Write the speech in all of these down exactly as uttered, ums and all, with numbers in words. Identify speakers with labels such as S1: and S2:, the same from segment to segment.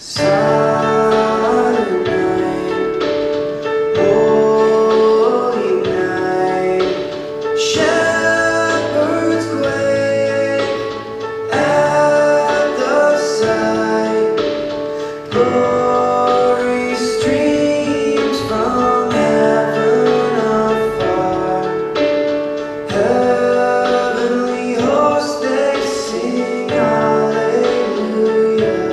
S1: Silent night, holy night, shepherds quake at the sight. Glory streams from heaven afar. Heavenly hosts, they sing hallelujah.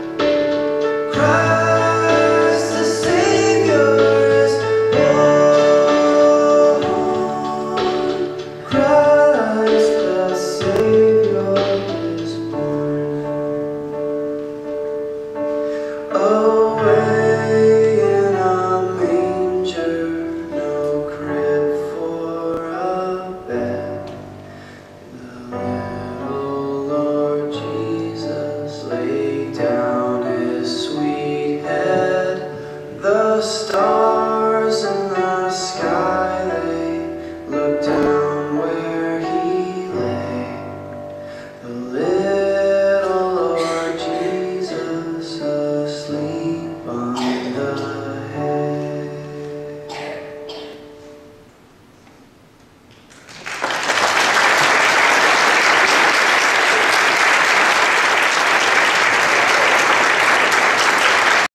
S1: Christ the Savior is born. Christ the Savior is born. Oh,